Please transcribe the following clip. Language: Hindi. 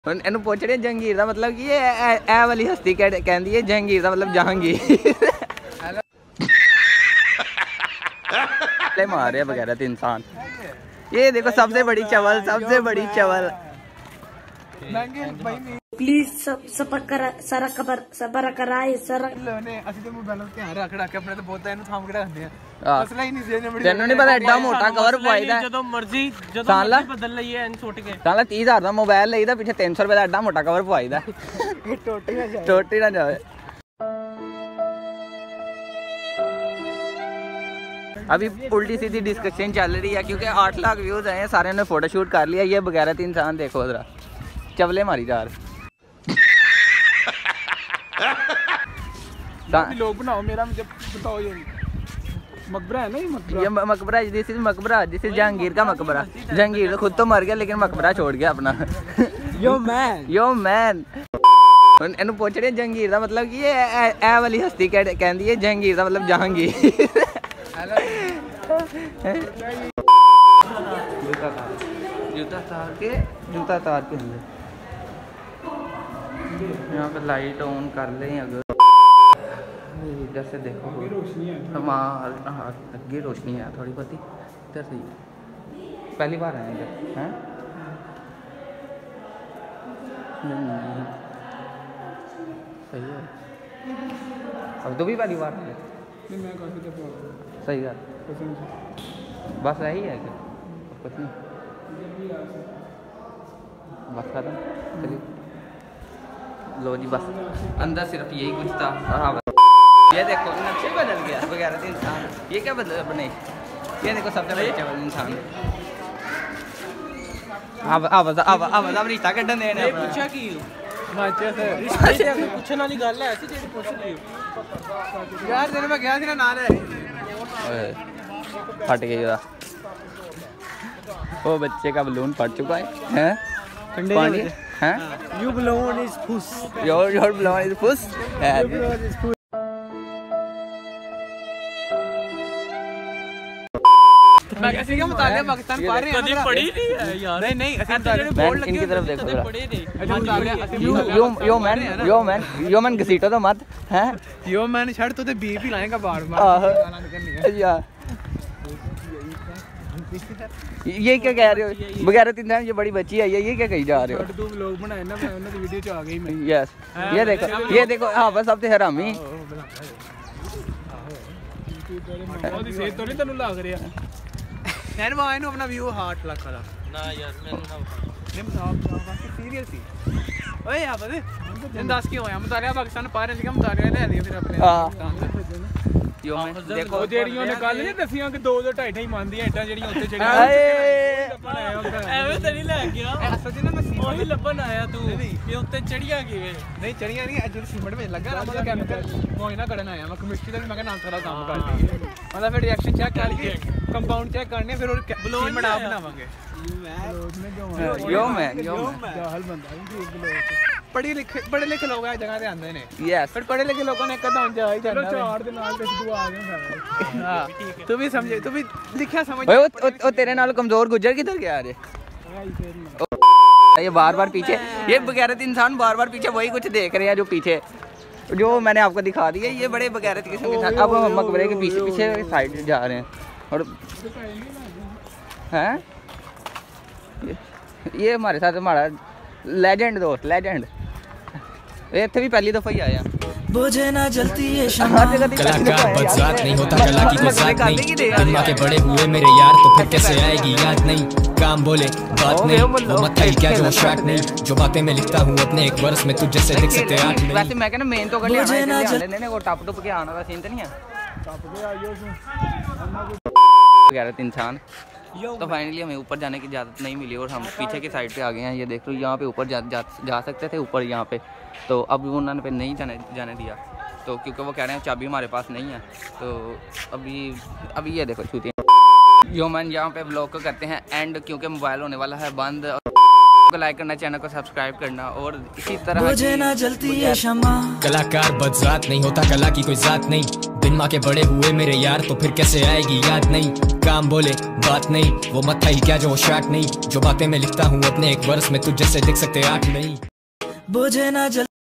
ਇਹਨੂੰ ਪੁੱਛ ਰਹੇ ਜਹਾਂਗੀਰ ਦਾ ਮਤਲਬ ਕੀ ਹੈ। ਇਹ ਵਾਲੀ ਹਸਤੀ ਕਹਿੰਦੀ ਹੈ ਜਹਾਂਗੀਰ ਦਾ मतलब जहांगीर। मार रहे वगैरह तो इंसान। ये देखो सबसे बड़ी चवल, सबसे बड़ी चवल। प्लीज सबर कराए सर ਤੈਨੂੰ ਨਹੀਂ ਪਤਾ ਐਡਾ ਮੋਟਾ ਕਵਰ ਪਾਈਦਾ ਜਦੋਂ ਮਰਜ਼ੀ ਜਦੋਂ ਬਦਲ ਲਈਏ ਐਨ ਛੁੱਟ ਕੇ। ਸਾਲਾ 30,000 ਦਾ ਮੋਬਾਈਲ ਲਈਦਾ ਪਿੱਛੇ 300 ਰੁਪਏ ਦਾ ਐਡਾ ਮੋਟਾ ਕਵਰ ਪਾਈਦਾ ਟੋਟੀ ਨਾ ਜਾਵੇ। अभी उल्टी सीधी डिस्कशन चल रही है क्योंकि 8 लाख व्यूज आए हैं, सारे ने फोटो शूट कर लिया। ये बगैरत इंसान देखो जरा चवले मारी जा रहे लोग बनाओ मेरा मुझे बताओ। ये मकबरा है ना, ये मकबरा। दिस इज मकबरा, दिस इज जहांगीर का मकबरा। जहांगीर खुद तो मर गया लेकिन मकबरा छोड़ गया अपना। यो मैन ਇਹਨੂੰ ਪੁੱਛ ਰਹੇ ਜਹਾਂਗੀਰ ਦਾ ਮਤਲਬ ਕੀ ਹੈ। ਇਹ ਵਾਲੀ ਹਸਤੀ ਕਹਿੰਦੀ ਹੈ ਜਹਾਂਗੀਰ ਦਾ मतलब जहांगीर। जूता तार के अंदर यहाँ पे लाइट ऑन कर लें अगर इधर से देखो अगे रोशनी है थोड़ी बहुत इधर से। पहली बार आए इधर हैं सही है। अब तो भी पहली बार आए सही है। बस यही है क्या कुछ नहीं बस खत्म। चलिए लो जी बस अंदर सिर्फ यही कुछ था। हाँ ये देखो नक्शे बदल गया वगैरह इंसान। ये क्या बदल बने। ये देखो सबसे बड़े चवल इंसान। अब रिश्ता कटन देने पूछा कि पूछने वाली गल है ऐसी पूछ रही यार तेरे में गया थी ना नाल फट गई। वो बच्चे का बलून फट चुका है पानी है। You balloon is puss. Your balloon is puss. Your balloon is puss. मैं कैसे क्या मुतालिया पाकिस्तान पढ़ रहे हैं। कभी पढ़ी नहीं है यार। नहीं ऐसे बोर्ड लगे इनकी तरफ देखो जरा। यो मैन घसीटो तो मत हैं। यो मैन छड़ तो बी भी लाएगा बार बार यार। ये क्या कह रहे हो बगैरत इंसान। ये बड़ी बच्ची है ये क्या कही जा रहे हो। तुम लोग बनाए ना मैं उन्होंने वीडियो च आ गई मैं। यस ये देखो हाँ बस सब ते हरामी ਉਹਦੀ ਸੇਧ ਤੋਂ ਨਹੀਂ ਤੈਨੂੰ ਲੱਗ ਰਿਹਾ। ਨੈਨ ਵਾ ਇਹਨੂੰ ਆਪਣਾ ਵਿਊ ਹਾਰਟ ਲੱਖ ਵਾਲਾ ਨਾ ਯਾਰ ਮੈਨੂੰ ਨਾ ਨਹੀਂ ਬਤਾ ਸੀਰੀਅਸ ਸੀ ਓਏ ਆ ਬਦੇ ਤੈਨੂੰ ਦੱਸ ਕਿਉਂ ਆਇਆ ਮੁਤਾਲਿਆ ਪਾਕਿਸਤਾਨ ਪਾ ਰਹੇ ਸੀਗਾ ਮੁਤਾਲਿਆ ਲੈ ਲਈ ਫਿਰ ਆਪਣੇ ਪਾਕਿਸਤਾਨ यो मैं देखो ਜਿਹੜੀਆਂ ਨੇ ਕੱਲ ਨਹੀਂ ਦੱਸੀਆਂ ਕਿ 2 2.5 ਮੰਨਦੀਆਂ ਇੱਟਾਂ ਜਿਹੜੀਆਂ ਉੱਤੇ ਜਿਹੜੀਆਂ ਐਵੇਂ ਤਾਂ ਨਹੀਂ ਲੈ ਗਿਆ ਅਸਲ ਜੀ ਨਾ ਮੈਂ ਉਹੀ ਲੱਭਣ ਆਇਆ ਤੂੰ ਵੀ ਉੱਤੇ ਚੜੀਆਂ ਕਿਵੇਂ ਨਹੀਂ ਚੜੀਆਂ ਨਹੀਂ ਅੱਜ ਸੀਮੈਂਟ ਵਿੱਚ ਲੱਗਾ ਨਾ ਮੈਂ ਕੈਮੀਕਲ ਮੋਇਨਾ ਕਰਨ ਆਇਆ ਮੈਂ ਕੈਮਿਸਟਰੀ ਦਾ ਵੀ ਮੈਂ ਕਿਹਾ ਨਾਲ ਥੋੜਾ ਕੰਮ ਕਰ ਲਈਏ ਮਤਲਬ ਫਿਰ ਰਿਐਕਸ਼ਨ ਚੈੱਕ ਕਰਕੇ ਕੰਪਾਊਂਡ ਚੈੱਕ ਕਰਨੇ ਫਿਰ ਉਹ ਸੀਮੈਂਟ ਆਪ ਬਣਾਵਾਂਗੇ। यो मैन जाहल बंदा पढ़े लिखे लोग आ जगह ते आंदे ने। यस पर पढ़े लिखे लोगों ने कदा जा ही जाना चार दे नाल ते तू आ गया। हां तू भी समझे तू भी लिखया समझ। ओए ओ तेरे नाल कमजोर गुजर किधर गया रे। ये बार-बार पीछे ये बगैरत इंसान बार-बार पीछे वही कुछ देख रहे हैं जो पीछे जो मैंने आपको दिखा दिया। ये बड़े बगैरत किस्म के इंसान अब मकबरे के पीछे साइड जा रहे हैं और हैं ये हमारे साथ हमारा लेजेंड दोस्त लेजेंड ये भी पहली दफा ही आया। बोझे ना जलती है कलाकार बदजात नहीं होता कला की कोई जात नहीं। माँ के बड़े हुए मेरे यार तो फिर कैसे आएगी याद नहीं। काम बोले बात नहीं वो मत आई क्या जो शॉट नहीं। जो बातें मैं लिखता हूँ अपने एक वर्ष में तुझ जैसे लिख सकते आठ नहीं। वैसे मैं कहना मेन तो कर लेने वो टप टुप के आने का सीन तो नहीं है बगैरत इंसान। तो फाइनली हमें ऊपर जाने की इजाज़त नहीं मिली और हम पीछे की साइड पे आ गए हैं। ये देख लो यहाँ पे ऊपर जा सकते थे ऊपर यहाँ पे तो अब उन्होंने पे नहीं जाने दिया तो क्योंकि वो कह रहे हैं चाबी हमारे पास नहीं है। तो अभी ये देखो छूती यो मैन यहाँ पे व्लॉग को करते हैं एंड क्योंकि मोबाइल होने वाला है बंद। को लाइक करना, चैनल को सब्सक्राइब करना और इसी तरह मुझे ना जलती है शम्मा। कलाकार बदजात नहीं होता, कला की कोई जात नहीं। बिन माँ के बड़े हुए मेरे यार, तो फिर कैसे आएगी याद नहीं। काम बोले बात नहीं, वो मत ही क्या जो वो शार्ट नहीं। जो बातें मैं लिखता हूँ अपने एक वर्ष में, तुझ जैसे लिख सकते 8 नहीं। मुझे ना